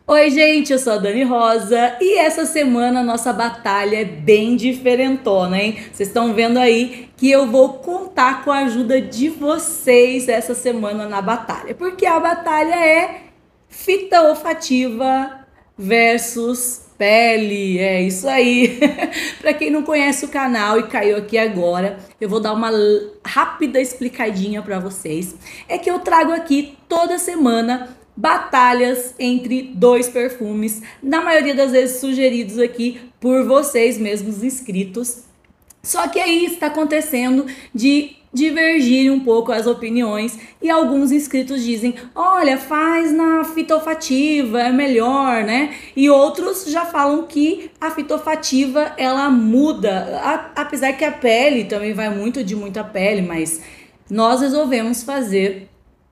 Oi, gente, eu sou a Dani Rosa e essa semana a nossa batalha é bem diferentona, hein? Vocês estão vendo aí que eu vou contar com a ajuda de vocês essa semana na batalha, porque a batalha é fita olfativa versus pele, é isso aí. Para quem não conhece o canal e caiu aqui agora, eu vou dar uma rápida explicadinha para vocês. É que eu trago aqui toda semana batalhas entre dois perfumes, na maioria das vezes sugeridos aqui por vocês mesmos inscritos. Só que aí está acontecendo de divergir um pouco as opiniões e alguns inscritos dizem, olha, faz na fita olfativa, é melhor, né? E outros já falam que a fita olfativa, ela muda, apesar que a pele também vai muito de muita pele, mas nós resolvemos fazer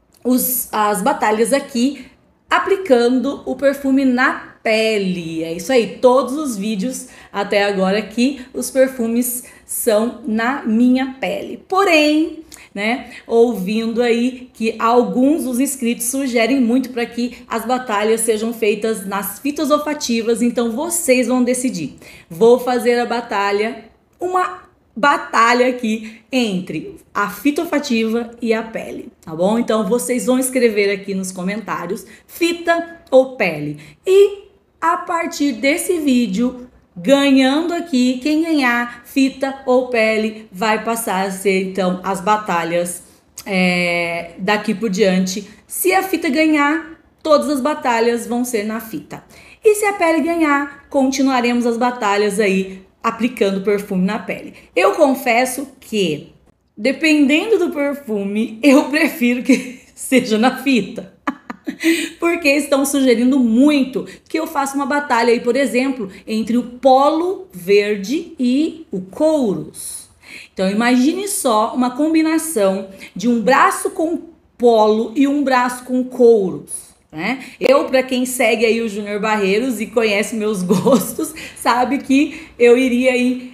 as batalhas aqui aplicando o perfume na pele. É isso aí, todos os vídeos até agora aqui, os perfumes são na minha pele. Porém, né, ouvindo aí que alguns dos inscritos sugerem muito para que as batalhas sejam feitas nas fitas olfativas, então vocês vão decidir. Vou fazer a batalha, uma batalha aqui entre a fita olfativa e a pele, tá bom? Então vocês vão escrever aqui nos comentários fita ou pele. E a partir desse vídeo, ganhando aqui, quem ganhar fita ou pele vai passar a ser então as batalhas daqui por diante. Se a fita ganhar, todas as batalhas vão ser na fita. E se a pele ganhar, continuaremos as batalhas aí aplicando perfume na pele. Eu confesso que, dependendo do perfume, eu prefiro que seja na fita. Porque estão sugerindo muito que eu faça uma batalha aí, por exemplo, entre o Polo Verde e o Kouros. Então imagine só uma combinação de um braço com Polo e um braço com Kouros. Né? Eu, para quem segue aí o Júnior Barreiros e conhece meus gostos, sabe que eu iria aí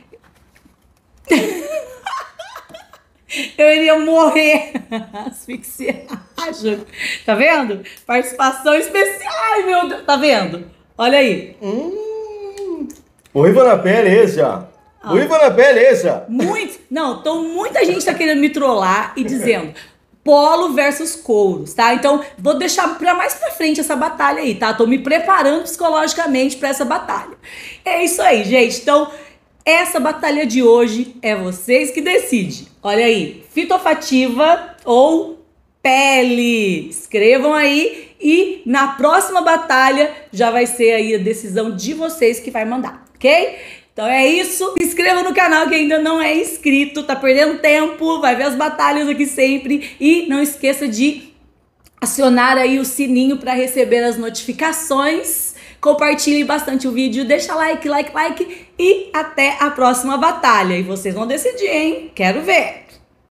eu iria morrer asfixiado. Tá vendo? Participação especial. Ai, meu Deus, tá vendo? Olha aí. Ruiva na pele esse, ó. Ruiva na pele esse, ó. Muita gente tá querendo me trollar e dizendo Polo versus Kouros, tá? Então, vou deixar pra mais pra frente essa batalha aí, tá? Tô me preparando psicologicamente pra essa batalha. É isso aí, gente. Então, essa batalha de hoje é vocês que decidem. Olha aí, fita olfativa ou pele? Escrevam aí e na próxima batalha já vai ser aí a decisão de vocês que vai mandar, ok? Então é isso, se inscreva no canal que ainda não é inscrito, tá perdendo tempo, vai ver as batalhas aqui sempre e não esqueça de acionar aí o sininho para receber as notificações, compartilhe bastante o vídeo, deixa like e até a próxima batalha e vocês vão decidir, hein? Quero ver!